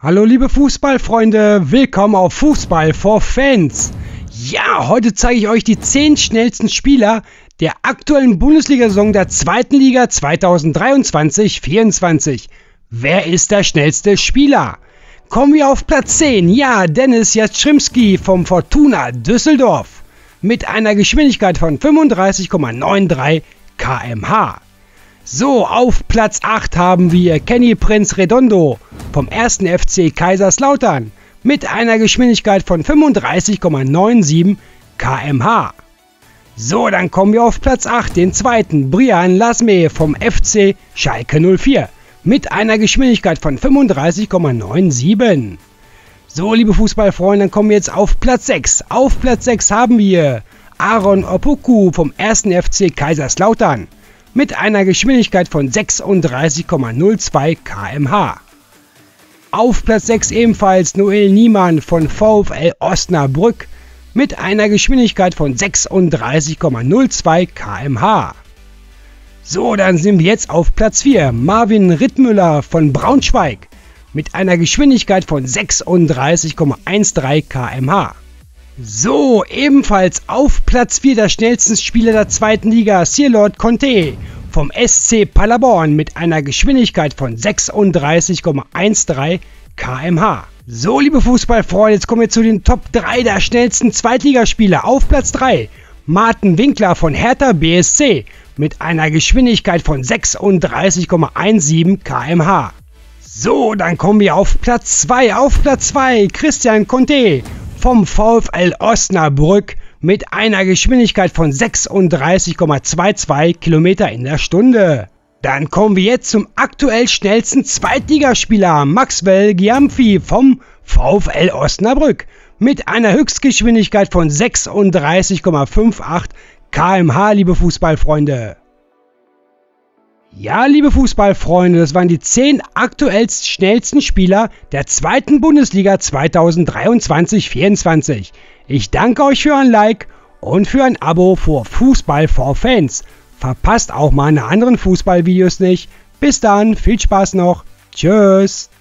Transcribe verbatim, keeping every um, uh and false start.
Hallo liebe Fußballfreunde, willkommen auf Fußball for Fans. Ja, heute zeige ich euch die zehn schnellsten Spieler der aktuellen Bundesliga-Saison der zweiten Liga zweitausenddreiundzwanzig vierundzwanzig. Wer ist der schnellste Spieler? Kommen wir auf Platz zehn. Ja, Dennis Jastremski vom Fortuna Düsseldorf mit einer Geschwindigkeit von fünfunddreißig Komma dreiundneunzig Kilometer pro Stunde. So, auf Platz acht haben wir Kenny Prince Redondo vom ersten F C Kaiserslautern mit einer Geschwindigkeit von fünfunddreißig Komma siebenundneunzig Kilometer pro Stunde. So, dann kommen wir auf Platz acht, den zweiten, Brian Lasme vom F C Schalke null vier mit einer Geschwindigkeit von fünfunddreißig Komma siebenundneunzig. So, liebe Fußballfreunde, dann kommen wir jetzt auf Platz sechs. Auf Platz sechs haben wir Aaron Opoku vom ersten F C Kaiserslautern mit einer Geschwindigkeit von sechsunddreißig Komma null zwei Kilometer pro Stunde. Auf Platz sechs ebenfalls Noel Niemann von VfL Osnabrück mit einer Geschwindigkeit von sechsunddreißig Komma null zwei Kilometer pro Stunde. So, dann sind wir jetzt auf Platz vier. Marvin Rittmüller von Braunschweig mit einer Geschwindigkeit von sechsunddreißig Komma dreizehn Kilometer pro Stunde. So, ebenfalls auf Platz vier der schnellsten Spieler der zweiten Liga, Cirlot Conte vom S C Paderborn mit einer Geschwindigkeit von sechsunddreißig Komma dreizehn Kilometer pro Stunde. So, liebe Fußballfreunde, jetzt kommen wir zu den Top drei der schnellsten Zweitligaspieler. Auf Platz drei Martin Winkler von Hertha B S C mit einer Geschwindigkeit von sechsunddreißig Komma siebzehn Kilometer pro Stunde. So, dann kommen wir auf Platz zwei. Auf Platz zwei Christian Conte vom VfL Osnabrück mit einer Geschwindigkeit von sechsunddreißig Komma zweiundzwanzig Kilometer in der Stunde. Dann kommen wir jetzt zum aktuell schnellsten Zweitligaspieler Maxwell Gyamfi vom VfL Osnabrück mit einer Höchstgeschwindigkeit von sechsunddreißig Komma achtundfünfzig Kilometer pro Stunde, liebe Fußballfreunde. Ja, liebe Fußballfreunde, das waren die zehn aktuell schnellsten Spieler der zweiten Bundesliga zweitausenddreiundzwanzig vierundzwanzig. Ich danke euch für ein Like und für ein Abo für Fußball for Fans. Verpasst auch meine anderen Fußballvideos nicht. Bis dann, viel Spaß noch. Tschüss.